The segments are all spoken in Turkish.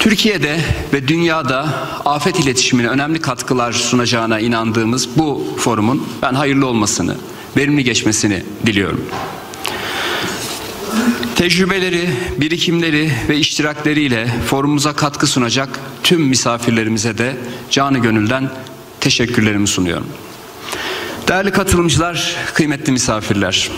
Türkiye'de ve dünyada afet iletişimine önemli katkılar sunacağına inandığımız bu forumun ben hayırlı olmasını, verimli geçmesini diliyorum. Tecrübeleri, birikimleri ve iştirakleriyle forumumuza katkı sunacak tüm misafirlerimize de canı gönülden teşekkürlerimi sunuyorum. Değerli katılımcılar, kıymetli misafirler.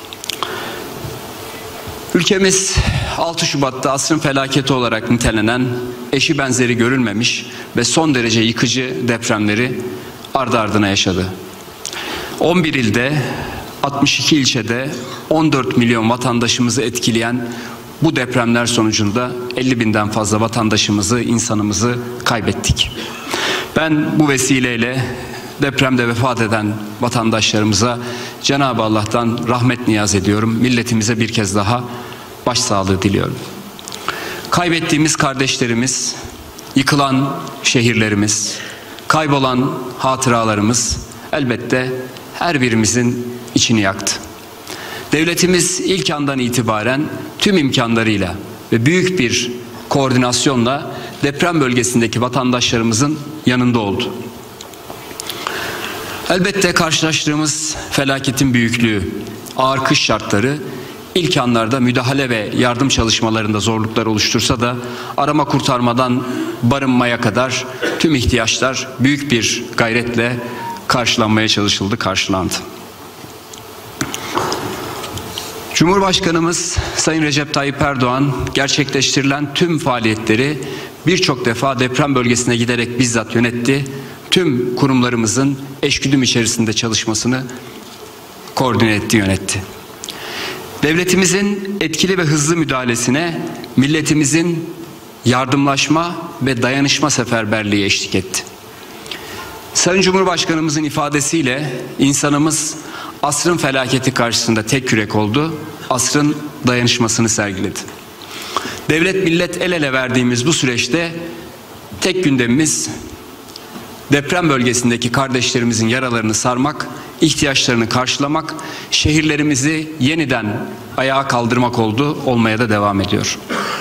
Ülkemiz 6 Şubat'ta asrın felaketi olarak nitelenen, eşi benzeri görülmemiş ve son derece yıkıcı depremleri ardı ardına yaşadı. 11 ilde, 62 ilçede 14 milyon vatandaşımızı etkileyen bu depremler sonucunda 50 binden fazla vatandaşımızı, insanımızı kaybettik. Ben bu vesileyle depremde vefat eden vatandaşlarımıza Cenab-ı Allah'tan rahmet niyaz ediyorum. Milletimize bir kez daha başsağlığı diliyorum. Kaybettiğimiz kardeşlerimiz, yıkılan şehirlerimiz, kaybolan hatıralarımız elbette her birimizin içini yaktı. Devletimiz ilk andan itibaren tüm imkanlarıyla ve büyük bir koordinasyonla deprem bölgesindeki vatandaşlarımızın yanında oldu. Elbette karşılaştığımız felaketin büyüklüğü, ağır kış şartları ilk anlarda müdahale ve yardım çalışmalarında zorluklar oluştursa da arama kurtarmadan barınmaya kadar tüm ihtiyaçlar büyük bir gayretle karşılanmaya çalışıldı, karşılandı. Cumhurbaşkanımız Sayın Recep Tayyip Erdoğan gerçekleştirilen tüm faaliyetleri birçok defa deprem bölgesine giderek bizzat yönetti. Tüm kurumlarımızın eşgüdüm içerisinde çalışmasını koordine etti, yönetti. Devletimizin etkili ve hızlı müdahalesine milletimizin yardımlaşma ve dayanışma seferberliği eşlik etti. Sayın Cumhurbaşkanımızın ifadesiyle insanımız asrın felaketi karşısında tek yürek oldu, asrın dayanışmasını sergiledi. Devlet millet el ele verdiğimiz bu süreçte tek gündemimiz deprem bölgesindeki kardeşlerimizin yaralarını sarmak, ihtiyaçlarını karşılamak, şehirlerimizi yeniden ayağa kaldırmak oldu, olmaya da devam ediyor.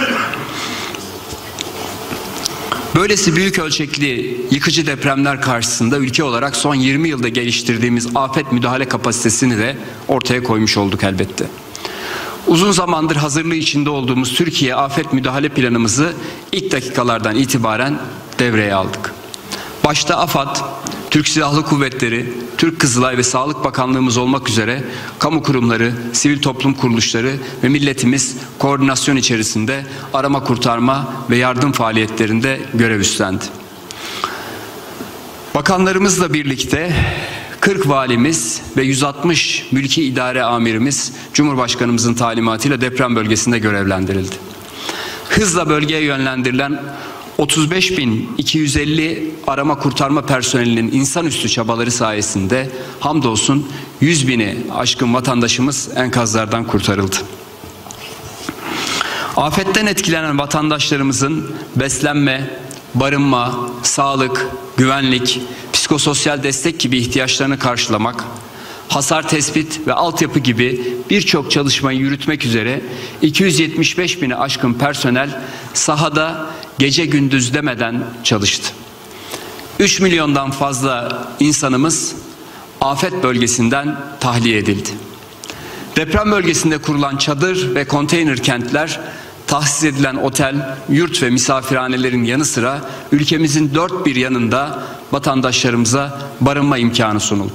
Böylesi büyük ölçekli yıkıcı depremler karşısında ülke olarak son 20 yılda geliştirdiğimiz afet müdahale kapasitesini de ortaya koymuş olduk elbette. Uzun zamandır hazırlığı içinde olduğumuz Türkiye afet müdahale planımızı ilk dakikalardan itibaren devreye aldık. Başta AFAD, Türk Silahlı Kuvvetleri, Türk Kızılay ve Sağlık Bakanlığımız olmak üzere kamu kurumları, sivil toplum kuruluşları ve milletimiz koordinasyon içerisinde arama kurtarma ve yardım faaliyetlerinde görev üstlendi. Bakanlarımızla birlikte 40 valimiz ve 160 mülki idare amirimiz Cumhurbaşkanımızın talimatıyla deprem bölgesinde görevlendirildi. Hızla bölgeye yönlendirilen 35.250 arama kurtarma personelinin insanüstü çabaları sayesinde hamdolsun 100.000'i aşkın vatandaşımız enkazlardan kurtarıldı. Afetten etkilenen vatandaşlarımızın beslenme, barınma, sağlık, güvenlik, psikososyal destek gibi ihtiyaçlarını karşılamak, hasar tespit ve altyapı gibi birçok çalışmayı yürütmek üzere 275.000'i aşkın personel sahada gece gündüz demeden çalıştı. 3 milyondan fazla insanımız afet bölgesinden tahliye edildi. Deprem bölgesinde kurulan çadır ve konteyner kentler, tahsis edilen otel, yurt ve misafirhanelerin yanı sıra ülkemizin dört bir yanında vatandaşlarımıza barınma imkanı sunuldu.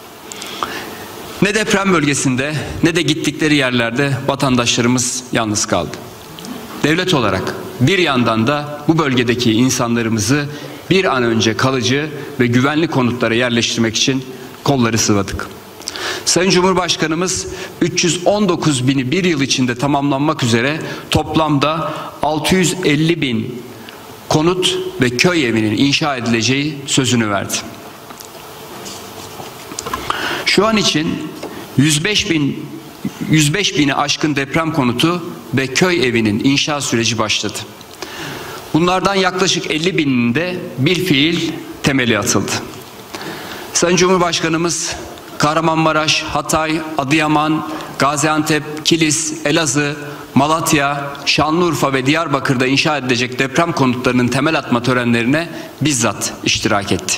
Ne deprem bölgesinde ne de gittikleri yerlerde vatandaşlarımız yalnız kaldı. Devlet olarak bir yandan da bu bölgedeki insanlarımızı bir an önce kalıcı ve güvenli konutlara yerleştirmek için kolları sıvadık. Sayın Cumhurbaşkanımız 319.000'i bir yıl içinde tamamlanmak üzere toplamda 650.000 konut ve köy evinin inşa edileceği sözünü verdi. Şu an için 105.000'i aşkın deprem konutu ve köy evinin inşa süreci başladı. Bunlardan yaklaşık 50.000'inde de bilfiil temeli atıldı. Sayın Cumhurbaşkanımız Kahramanmaraş, Hatay, Adıyaman, Gaziantep, Kilis, Elazığ, Malatya, Şanlıurfa ve Diyarbakır'da inşa edilecek deprem konutlarının temel atma törenlerine bizzat iştirak etti.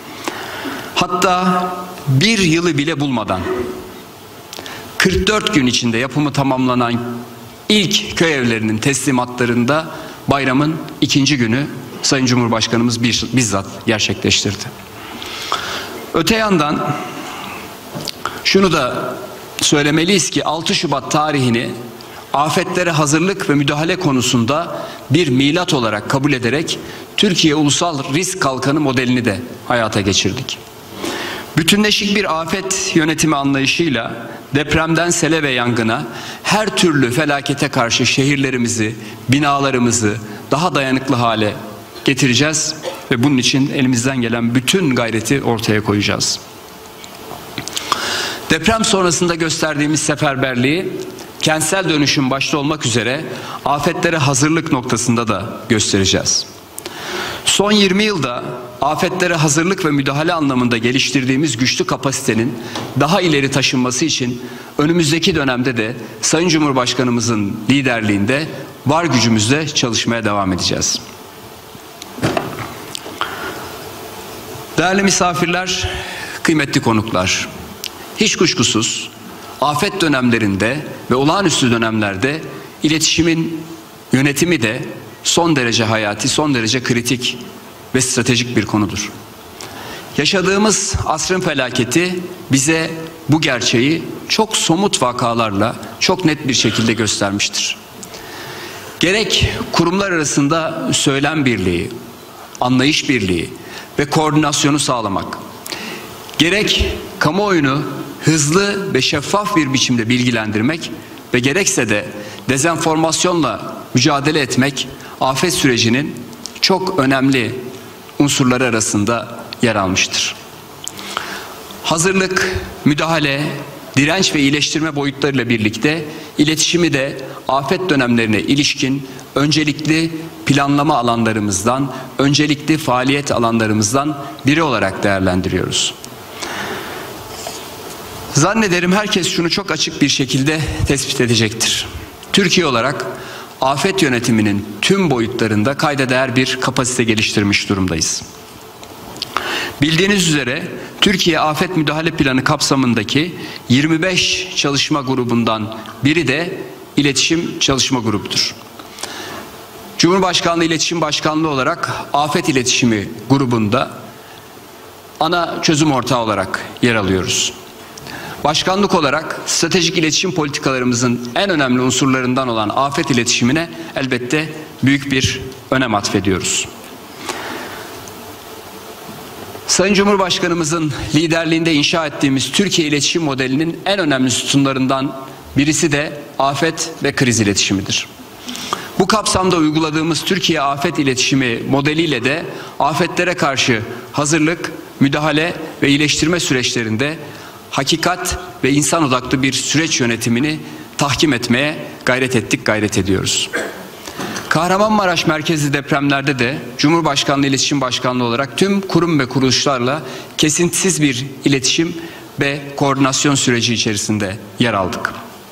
Hatta bir yılı bile bulmadan 44 gün içinde yapımı tamamlanan ilk köy evlerinin teslimatlarında bayramın ikinci günü Sayın Cumhurbaşkanımız bizzat gerçekleştirdi. Öte yandan şunu da söylemeliyiz ki 6 Şubat tarihini afetlere hazırlık ve müdahale konusunda bir milat olarak kabul ederek Türkiye Ulusal Risk Kalkanı modelini de hayata geçirdik. Bütünleşik bir afet yönetimi anlayışıyla depremden sele ve yangına her türlü felakete karşı şehirlerimizi, binalarımızı daha dayanıklı hale getireceğiz ve bunun için elimizden gelen bütün gayreti ortaya koyacağız. Deprem sonrasında gösterdiğimiz seferberliği kentsel dönüşüm başta olmak üzere afetlere hazırlık noktasında da göstereceğiz. Son 20 yılda afetlere hazırlık ve müdahale anlamında geliştirdiğimiz güçlü kapasitenin daha ileri taşınması için önümüzdeki dönemde de Sayın Cumhurbaşkanımızın liderliğinde var gücümüzle çalışmaya devam edeceğiz. Değerli misafirler, kıymetli konuklar, hiç kuşkusuz afet dönemlerinde ve olağanüstü dönemlerde iletişimin yönetimi de son derece hayati, son derece kritik ve stratejik bir konudur. Yaşadığımız asrın felaketi bize bu gerçeği çok somut vakalarla çok net bir şekilde göstermiştir. Gerek kurumlar arasında söylem birliği, anlayış birliği ve koordinasyonu sağlamak, gerek kamuoyunu hızlı ve şeffaf bir biçimde bilgilendirmek ve gerekse de dezenformasyonla mücadele etmek afet sürecinin çok önemli unsurları arasında yer almıştır. Hazırlık, müdahale, direnç ve iyileştirme boyutlarıyla birlikte iletişimi de afet dönemlerine ilişkin öncelikli planlama alanlarımızdan, öncelikli faaliyet alanlarımızdan biri olarak değerlendiriyoruz. Zannederim herkes şunu çok açık bir şekilde tespit edecektir. Türkiye olarak afet yönetiminin tüm boyutlarında kayda değer bir kapasite geliştirmiş durumdayız. Bildiğiniz üzere Türkiye Afet Müdahale Planı kapsamındaki 25 çalışma grubundan biri de iletişim çalışma grubudur. Cumhurbaşkanlığı İletişim Başkanlığı olarak afet iletişimi grubunda ana çözüm ortağı olarak yer alıyoruz. Başkanlık olarak stratejik iletişim politikalarımızın en önemli unsurlarından olan afet iletişimine elbette büyük bir önem atfediyoruz. Sayın Cumhurbaşkanımızın liderliğinde inşa ettiğimiz Türkiye iletişim modelinin en önemli sütunlarından birisi de afet ve kriz iletişimidir. Bu kapsamda uyguladığımız Türkiye afet iletişimi modeliyle de afetlere karşı hazırlık, müdahale ve iyileştirme süreçlerinde hakikat ve insan odaklı bir süreç yönetimini tahkim etmeye gayret ettik, gayret ediyoruz. Kahramanmaraş merkezli depremlerde de Cumhurbaşkanlığı İletişim Başkanlığı olarak tüm kurum ve kuruluşlarla kesintisiz bir iletişim ve koordinasyon süreci içerisinde yer aldık.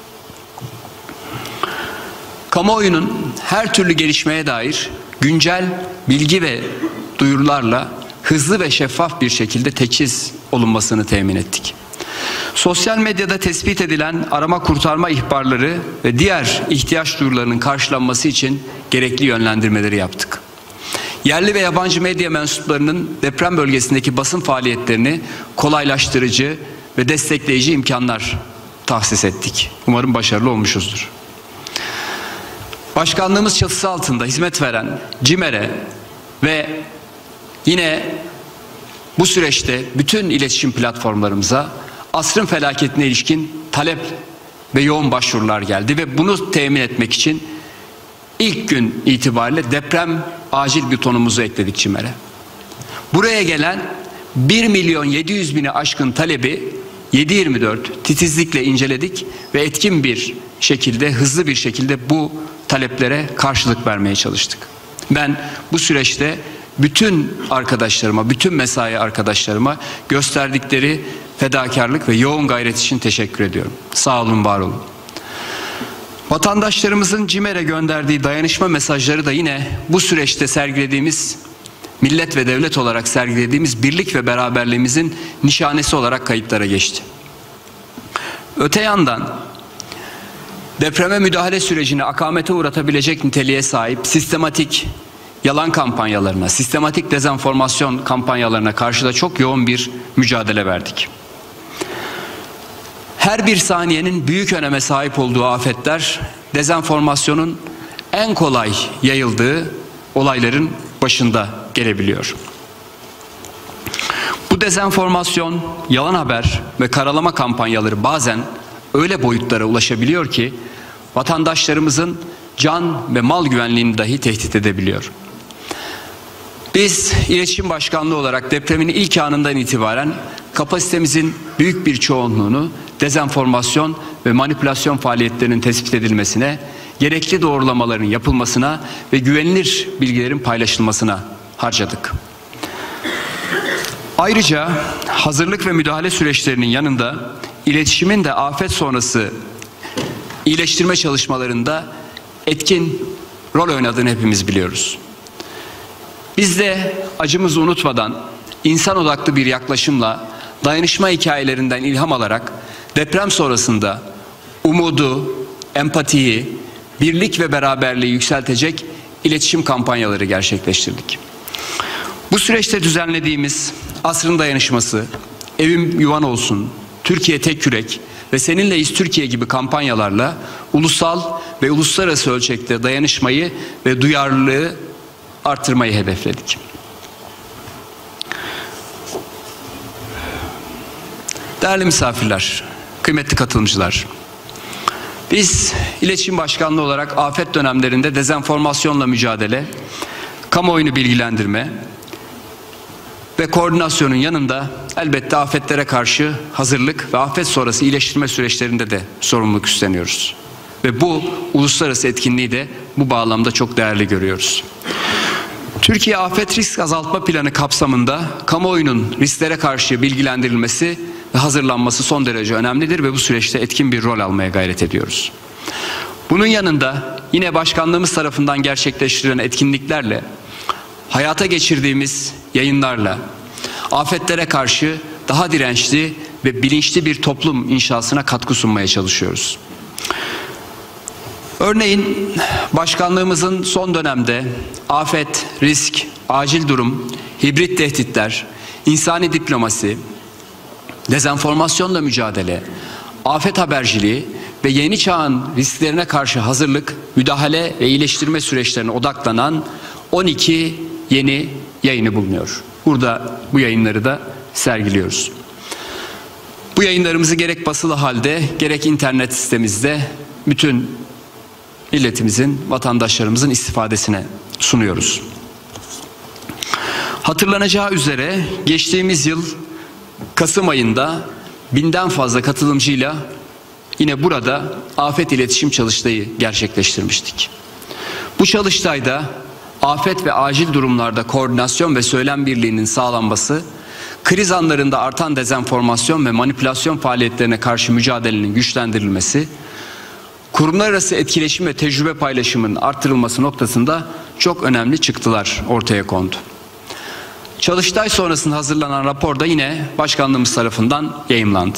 Kamuoyunun her türlü gelişmeye dair güncel bilgi ve duyurularla hızlı ve şeffaf bir şekilde teçhiz olunmasını temin ettik. Sosyal medyada tespit edilen arama kurtarma ihbarları ve diğer ihtiyaç duyurularının karşılanması için gerekli yönlendirmeleri yaptık. Yerli ve yabancı medya mensuplarının deprem bölgesindeki basın faaliyetlerini kolaylaştırıcı ve destekleyici imkanlar tahsis ettik. Umarım başarılı olmuşuzdur. Başkanlığımız çatısı altında hizmet veren CİMER'e ve yine bu süreçte bütün iletişim platformlarımıza asrın felaketine ilişkin talep ve yoğun başvurular geldi ve bunu temin etmek için ilk gün itibariyle deprem acil butonumuzu ekledik CİMER'e. Buraya gelen 1.700.000'i aşkın talebi 7/24 titizlikle inceledik ve etkin bir şekilde, hızlı bir şekilde bu taleplere karşılık vermeye çalıştık. Ben bu süreçte bütün arkadaşlarıma, bütün mesai arkadaşlarıma gösterdikleri fedakarlık ve yoğun gayret için teşekkür ediyorum. Sağ olun, var olun. Vatandaşlarımızın CİMER'e gönderdiği dayanışma mesajları da yine bu süreçte sergilediğimiz, millet ve devlet olarak sergilediğimiz birlik ve beraberliğimizin nişanesi olarak kayıtlara geçti. Öte yandan depreme müdahale sürecini akamete uğratabilecek niteliğe sahip sistematik yalan kampanyalarına, sistematik dezenformasyon kampanyalarına karşı da çok yoğun bir mücadele verdik. Her bir saniyenin büyük öneme sahip olduğu afetler, dezenformasyonun en kolay yayıldığı olayların başında gelebiliyor. Bu dezenformasyon, yalan haber ve karalama kampanyaları bazen öyle boyutlara ulaşabiliyor ki vatandaşlarımızın can ve mal güvenliğini dahi tehdit edebiliyor. Biz İletişim Başkanlığı olarak depremin ilk anından itibaren kapasitemizin büyük bir çoğunluğunu dezenformasyon ve manipülasyon faaliyetlerinin tespit edilmesine, gerekli doğrulamaların yapılmasına ve güvenilir bilgilerin paylaşılmasına harcadık. Ayrıca hazırlık ve müdahale süreçlerinin yanında iletişimin de afet sonrası iyileştirme çalışmalarında etkin rol oynadığını hepimiz biliyoruz. Biz de acımızı unutmadan insan odaklı bir yaklaşımla dayanışma hikayelerinden ilham alarak deprem sonrasında umudu, empatiyi, birlik ve beraberliği yükseltecek iletişim kampanyaları gerçekleştirdik. Bu süreçte düzenlediğimiz Asrın Dayanışması, Evim Yuvan Olsun, Türkiye Tek Yürek ve Seninleyiz Türkiye gibi kampanyalarla ulusal ve uluslararası ölçekte dayanışmayı ve duyarlılığı artırmayı hedefledik. Değerli misafirler, kıymetli katılımcılar, biz İletişim Başkanlığı olarak afet dönemlerinde dezenformasyonla mücadele, kamuoyunu bilgilendirme ve koordinasyonun yanında elbette afetlere karşı hazırlık ve afet sonrası iyileştirme süreçlerinde de sorumluluk üstleniyoruz. Ve bu uluslararası etkinliği de bu bağlamda çok değerli görüyoruz. Türkiye Afet Risk Azaltma Planı kapsamında kamuoyunun risklere karşı bilgilendirilmesi ve hazırlanması son derece önemlidir ve bu süreçte etkin bir rol almaya gayret ediyoruz. Bunun yanında yine başkanlığımız tarafından gerçekleştirilen etkinliklerle, hayata geçirdiğimiz yayınlarla afetlere karşı daha dirençli ve bilinçli bir toplum inşasına katkı sunmaya çalışıyoruz. Örneğin başkanlığımızın son dönemde afet, risk, acil durum, hibrit tehditler, insani diplomasi, dezenformasyonla mücadele, afet haberciliği ve yeni çağın risklerine karşı hazırlık, müdahale ve iyileştirme süreçlerine odaklanan 12 yeni yayını bulunuyor. Burada bu yayınları da sergiliyoruz. Bu yayınlarımızı gerek basılı halde gerek internet sitemizde bütün milletimizin, vatandaşlarımızın istifadesine sunuyoruz. Hatırlanacağı üzere geçtiğimiz yıl Kasım ayında 1000'den fazla katılımcıyla yine burada afet iletişim çalıştayı gerçekleştirmiştik. Bu çalıştayda afet ve acil durumlarda koordinasyon ve söylem birliğinin sağlanması, kriz anlarında artan dezenformasyon ve manipülasyon faaliyetlerine karşı mücadelenin güçlendirilmesi, kurumlar arası etkileşim ve tecrübe paylaşımının artırılması noktasında çok önemli çıktılar ortaya kondu. Çalıştay sonrasında hazırlanan rapor da yine başkanlığımız tarafından yayımlandı.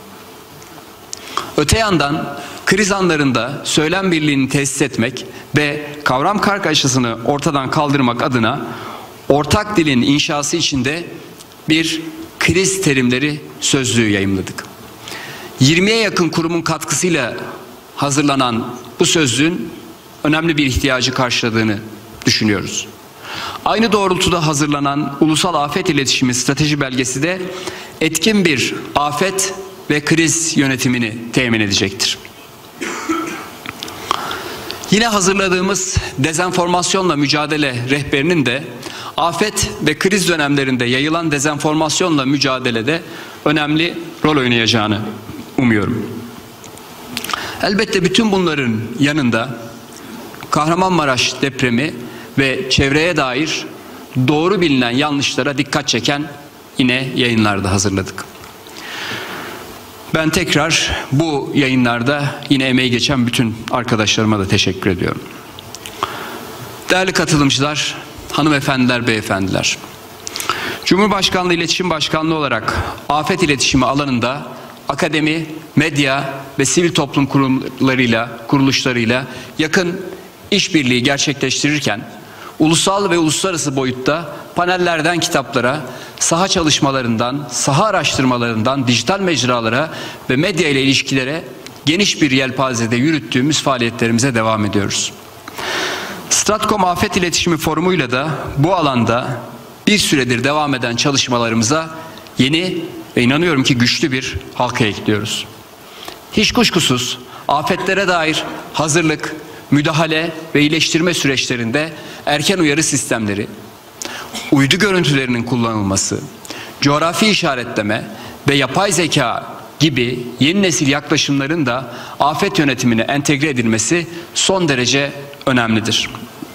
Öte yandan kriz anlarında söylem birliğini tesis etmek ve kavram kargaşasını ortadan kaldırmak adına ortak dilin inşası için de bir kriz terimleri sözlüğü yayımladık. 20'ye yakın kurumun katkısıyla hazırlanan bu sözlüğün önemli bir ihtiyacı karşıladığını düşünüyoruz. Aynı doğrultuda hazırlanan Ulusal Afet İletişimi Strateji Belgesi de etkin bir afet ve kriz yönetimini temin edecektir. Yine hazırladığımız dezenformasyonla mücadele rehberinin de afet ve kriz dönemlerinde yayılan dezenformasyonla mücadelede önemli rol oynayacağını umuyorum. Elbette bütün bunların yanında Kahramanmaraş depremi ve çevreye dair doğru bilinen yanlışlara dikkat çeken yine yayınlarda hazırladık. Ben tekrar bu yayınlarda yine emeği geçen bütün arkadaşlarıma da teşekkür ediyorum. Değerli katılımcılar, hanımefendiler, beyefendiler. Cumhurbaşkanlığı İletişim Başkanlığı olarak afet iletişimi alanında akademi, medya ve sivil toplum kuruluşlarıyla yakın işbirliği gerçekleştirirken ulusal ve uluslararası boyutta panellerden kitaplara, saha çalışmalarından, saha araştırmalarından dijital mecralara ve medya ile ilişkilere geniş bir yelpazede yürüttüğümüz faaliyetlerimize devam ediyoruz. Stratcom Afet İletişimi Forumu'yla da bu alanda bir süredir devam eden çalışmalarımıza yeni ve inanıyorum ki güçlü bir halka ekliyoruz. Hiç kuşkusuz afetlere dair hazırlık, müdahale ve iyileştirme süreçlerinde erken uyarı sistemleri, uydu görüntülerinin kullanılması, coğrafi işaretleme ve yapay zeka gibi yeni nesil yaklaşımların da afet yönetimine entegre edilmesi son derece önemlidir.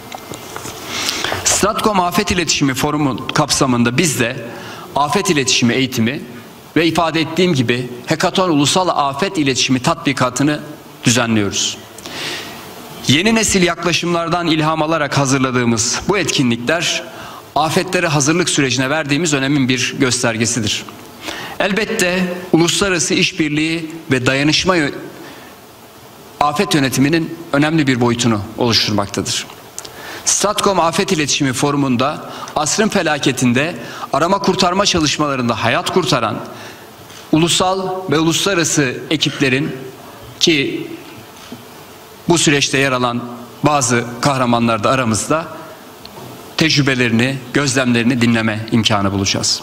Stratcom Afet İletişimi Forumu kapsamında biz de afet iletişimi eğitimi ve ifade ettiğim gibi Hekaton Ulusal Afet İletişimi Tatbikatı'nı düzenliyoruz. Yeni nesil yaklaşımlardan ilham alarak hazırladığımız bu etkinlikler afetlere hazırlık sürecine verdiğimiz önemin bir göstergesidir. Elbette uluslararası işbirliği ve dayanışma afet yönetiminin önemli bir boyutunu oluşturmaktadır. Stratcom Afet İletişimi Forumu'nda asrın felaketinde arama kurtarma çalışmalarında hayat kurtaran ulusal ve uluslararası ekiplerin ki bu süreçte yer alan bazı kahramanlar da aramızda tecrübelerini, gözlemlerini dinleme imkanı bulacağız.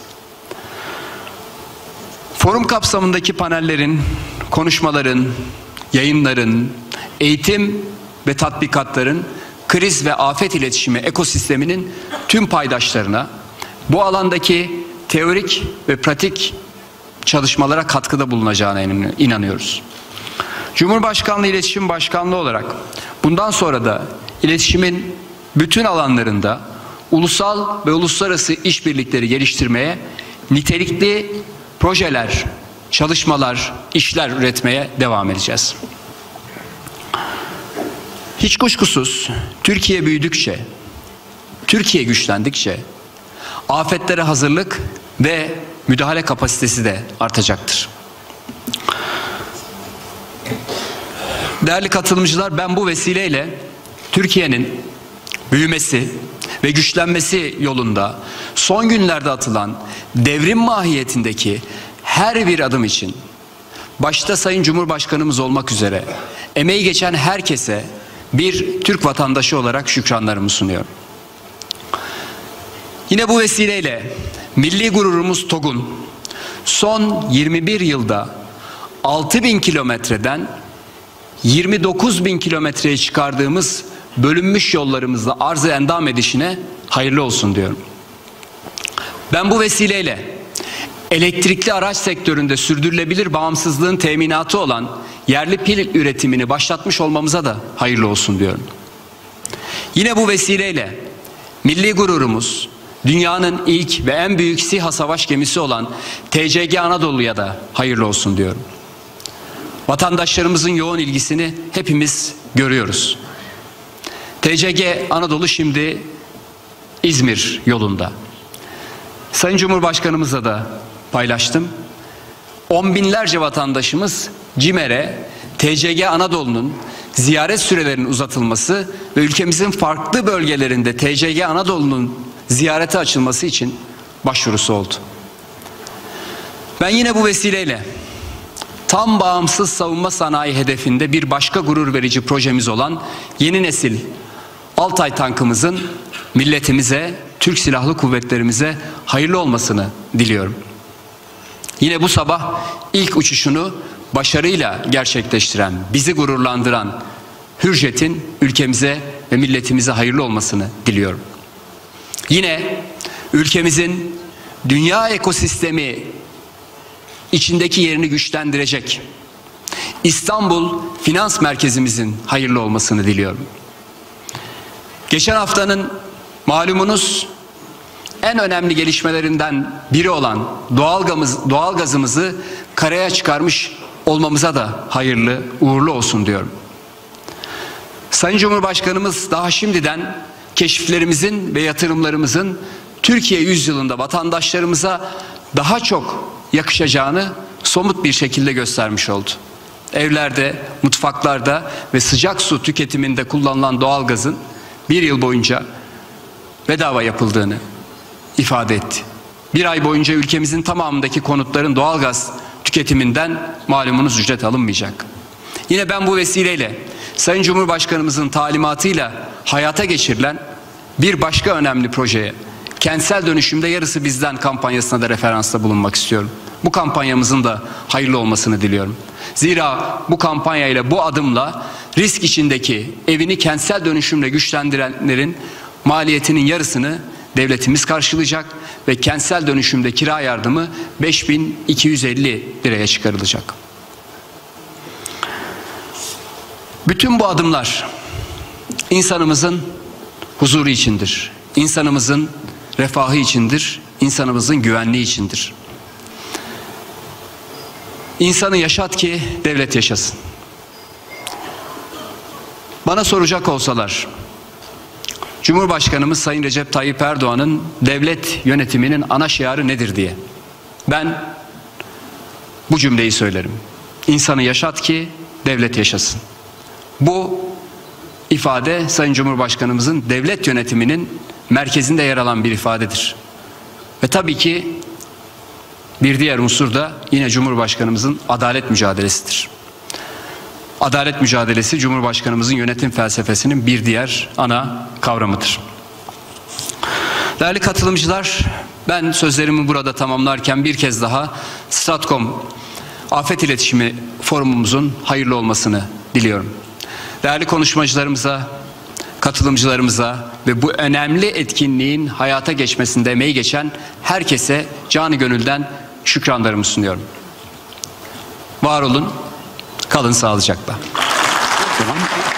Forum kapsamındaki panellerin, konuşmaların, yayınların, eğitim ve tatbikatların kriz ve afet iletişimi ekosisteminin tüm paydaşlarına bu alandaki teorik ve pratik çalışmalara katkıda bulunacağına inanıyoruz. Cumhurbaşkanlığı İletişim Başkanlığı olarak bundan sonra da iletişimin bütün alanlarında ulusal ve uluslararası işbirlikleri geliştirmeye, nitelikli projeler, çalışmalar, işler üretmeye devam edeceğiz. Hiç kuşkusuz Türkiye büyüdükçe, Türkiye güçlendikçe afetlere hazırlık ve müdahale kapasitesi de artacaktır. Değerli katılımcılar, ben bu vesileyle Türkiye'nin büyümesi ve güçlenmesi yolunda son günlerde atılan devrim mahiyetindeki her bir adım için başta Sayın Cumhurbaşkanımız olmak üzere emeği geçen herkese bir Türk vatandaşı olarak şükranlarımı sunuyorum. Yine bu vesileyle milli gururumuz TOG'un son 21 yılda 6.000 kilometreden 29.000 kilometreye çıkardığımız bölünmüş yollarımızla arz-ı endam edişine hayırlı olsun diyorum. Ben bu vesileyle elektrikli araç sektöründe sürdürülebilir bağımsızlığın teminatı olan yerli pil üretimini başlatmış olmamıza da hayırlı olsun diyorum. Yine bu vesileyle milli gururumuz dünyanın ilk ve en büyük SİHA savaş gemisi olan TCG Anadolu'ya da hayırlı olsun diyorum. Vatandaşlarımızın yoğun ilgisini hepimiz görüyoruz. TCG Anadolu şimdi İzmir yolunda. Sayın Cumhurbaşkanımızla da paylaştım. On binlerce vatandaşımız CİMER'e TCG Anadolu'nun ziyaret sürelerinin uzatılması ve ülkemizin farklı bölgelerinde TCG Anadolu'nun ziyarete açılması için başvurusu oldu. Ben yine bu vesileyle tam bağımsız savunma sanayi hedefinde bir başka gurur verici projemiz olan yeni nesil Altay tankımızın milletimize, Türk Silahlı Kuvvetlerimize hayırlı olmasını diliyorum. Yine bu sabah ilk uçuşunu başarıyla gerçekleştiren, bizi gururlandıran Hürjet'in ülkemize ve milletimize hayırlı olmasını diliyorum. Yine ülkemizin dünya ekosistemi içindeki yerini güçlendirecek İstanbul Finans Merkezimizin hayırlı olmasını diliyorum. Geçen haftanın malumunuz en önemli gelişmelerinden biri olan doğalgazımızı karaya çıkarmış olmamıza da hayırlı, uğurlu olsun diyorum. Sayın Cumhurbaşkanımız daha şimdiden keşiflerimizin ve yatırımlarımızın Türkiye yüzyılında vatandaşlarımıza daha çok yakışacağını somut bir şekilde göstermiş oldu. Evlerde, mutfaklarda ve sıcak su tüketiminde kullanılan doğalgazın bir yıl boyunca bedava yapıldığını ifade etti. Bir ay boyunca ülkemizin tamamındaki konutların doğalgaz tüketiminden malumunuz ücret alınmayacak. Yine ben bu vesileyle Sayın Cumhurbaşkanımızın talimatıyla hayata geçirilen bir başka önemli projeye, kentsel dönüşümde yarısı bizden kampanyasına da referansta bulunmak istiyorum. Bu kampanyamızın da hayırlı olmasını diliyorum. Zira bu kampanyayla, bu adımla risk içindeki evini kentsel dönüşümle güçlendirenlerin maliyetinin yarısını devletimiz karşılayacak ve kentsel dönüşümde kira yardımı 5.250 liraya çıkarılacak. Bütün bu adımlar insanımızın huzuru içindir, insanımızın refahı içindir, insanımızın güvenliği içindir. İnsanı yaşat ki devlet yaşasın. Bana soracak olsalar, Cumhurbaşkanımız Sayın Recep Tayyip Erdoğan'ın devlet yönetiminin ana şiarı nedir diye, ben bu cümleyi söylerim. İnsanı yaşat ki devlet yaşasın. Bu ifade Sayın Cumhurbaşkanımızın devlet yönetiminin merkezinde yer alan bir ifadedir. Ve tabii ki bir diğer unsur da yine Cumhurbaşkanımızın adalet mücadelesidir. Adalet mücadelesi Cumhurbaşkanımızın yönetim felsefesinin bir diğer ana kavramıdır. Değerli katılımcılar, ben sözlerimi burada tamamlarken bir kez daha Stratcom Afet İletişimi Forumumuzun hayırlı olmasını diliyorum. Değerli konuşmacılarımıza, katılımcılarımıza ve bu önemli etkinliğin hayata geçmesinde emeği geçen herkese canı gönülden şükranlarımı sunuyorum. Var olun, kalın sağlıcakla. Tamam.